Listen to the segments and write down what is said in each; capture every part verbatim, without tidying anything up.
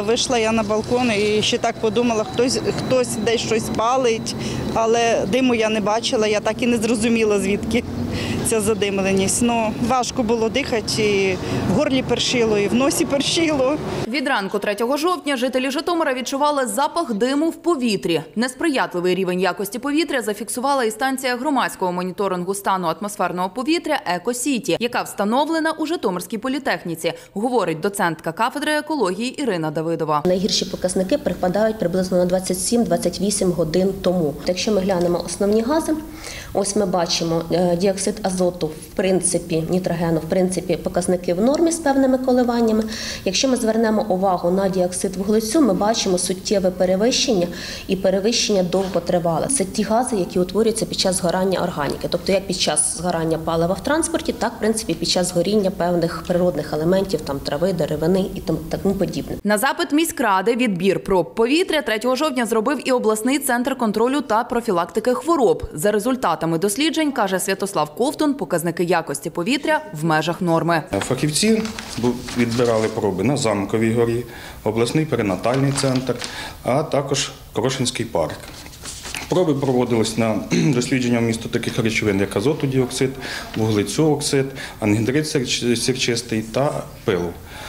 Вийшла я на балкон і ще так подумала, хтось, хтось десь щось палить, але диму я не бачила, я так і не зрозуміла, звідки ця задимленість. Ну, важко було дихати, і в горлі першило, і в носі першило. Від ранку третього жовтня жителі Житомира відчували запах диму в повітрі. Несприятливий рівень якості повітря зафіксувала і станція громадського моніторингу стану атмосферного повітря «Еко-Сіті», яка встановлена у Житомирській політехніці, говорить доцентка кафедри екології Ірина Давидова. Найгірші показники припадають приблизно на двадцять сім - двадцять вісім годин тому. Якщо ми глянемо основні гази, ось ми бачимо діоксид азоту, в принципі, нітрогену, в принципі, показники в нормі з певними коливаннями. Якщо ми звернемо увагу на діоксид вуглецю, ми бачимо суттєве перевищення і перевищення довготривале. Це ті гази, які утворюються під час згорання органіки. Тобто як під час згорання палива в транспорті, так, в принципі, під час горіння певних природних елементів, там, трави, деревини і тому подібне. На запит міськради відбір проб повітря третього жовтня зробив і обласний центр контролю та профілактики хвороб. За результатами досліджень, каже Святослав Ковтун, показники якості повітря в межах норми. Фахівці відбирали проби на Замковій горі, обласний перинатальний центр, а також Корошинський парк. Проби проводились на дослідження вмісту таких речовин, як азотодіоксид, вуглецю-оксид, ангідрид сірчистий та пилу.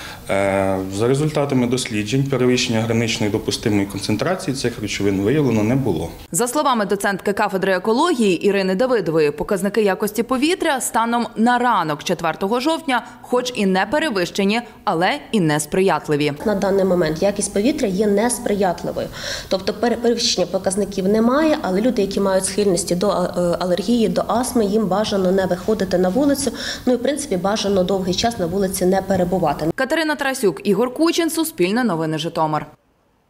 За результатами досліджень перевищення граничної допустимої концентрації цих речовин виявлено не було. За словами доцентки кафедри екології Ірини Давидової, показники якості повітря станом на ранок четвертого жовтня хоч і не перевищені, але і несприятливі. На даний момент якість повітря є несприятливою. Тобто перевищення показників немає, але люди, які мають схильності до алергії, до астми, їм бажано не виходити на вулицю, ну і в принципі бажано довгий час на вулиці не перебувати. Катерина Тарасюк, Ігор Кучин, Суспільне новини Житомир.